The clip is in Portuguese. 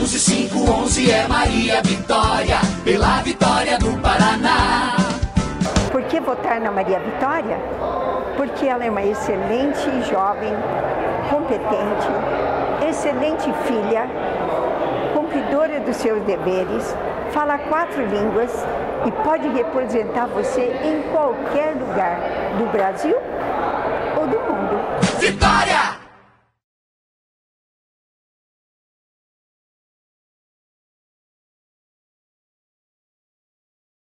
11 é Maria Vitória, pela vitória do Paraná. Por que votar na Maria Vitória? Porque ela é uma excelente jovem, competente, excelente filha, cumpridora dos seus deveres, fala 4 línguas e pode representar você em qualquer lugar do Brasil